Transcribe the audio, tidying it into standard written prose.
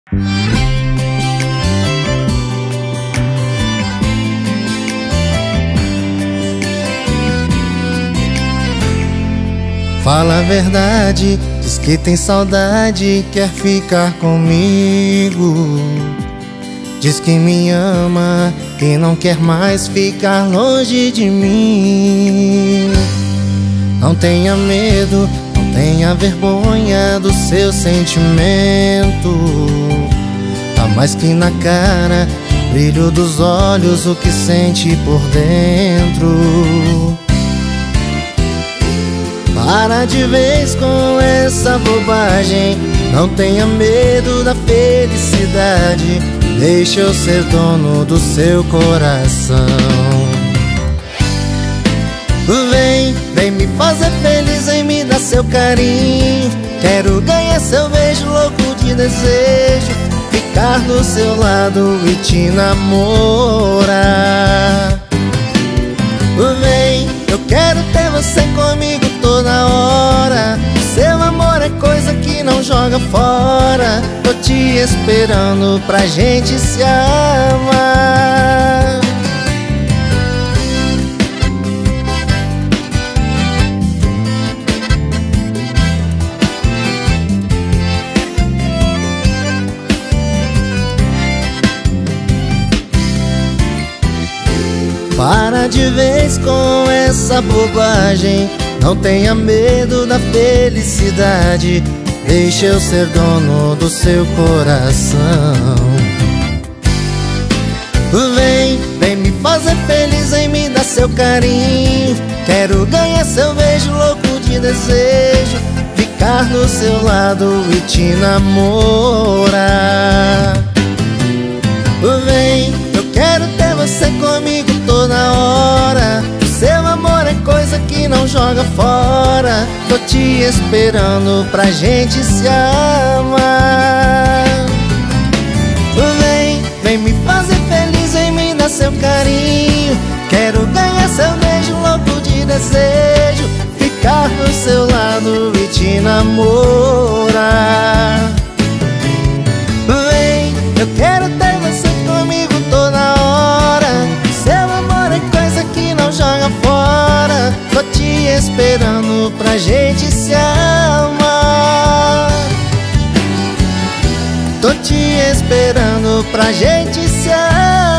Fala a verdade, diz que tem saudade, quer ficar comigo. Diz que me ama e não quer mais ficar longe de mim. Não tenha medo, não tenha vergonha do seu sentimento. Tá mais que na cara, brilho dos olhos, o que sente por dentro. Para de vez com essa bobagem, não tenha medo da felicidade. Deixa eu ser dono do seu coração. Vem me fazer feliz, vem me dar seu carinho. Quero ganhar seu beijo, louco de desejo, ficar do seu lado e te namorar. Vem, eu quero ter você comigo toda hora. Seu amor é coisa que não joga fora. Tô te esperando pra gente se amar. Para de vez com essa bobagem, não tenha medo da felicidade. Deixa eu ser dono do seu coração. Vem me fazer feliz, vem me dar seu carinho. Quero ganhar seu beijo, louco de desejo, ficar do seu lado e te namorar. Vem, eu quero ter você comigo toda hora. Seu amor é coisa que não joga fora. Tô te esperando pra gente se amar. Vem me fazer feliz, vem me dar seu carinho. Quero ganhar seu beijo, louco de desejo, ficar do seu lado e te namorar. Vem, eu quero ter você comigo toda hora. Seu amor é coisa que não joga fora. Tô te esperando pra gente se amar. Tô te esperando pra gente se amar.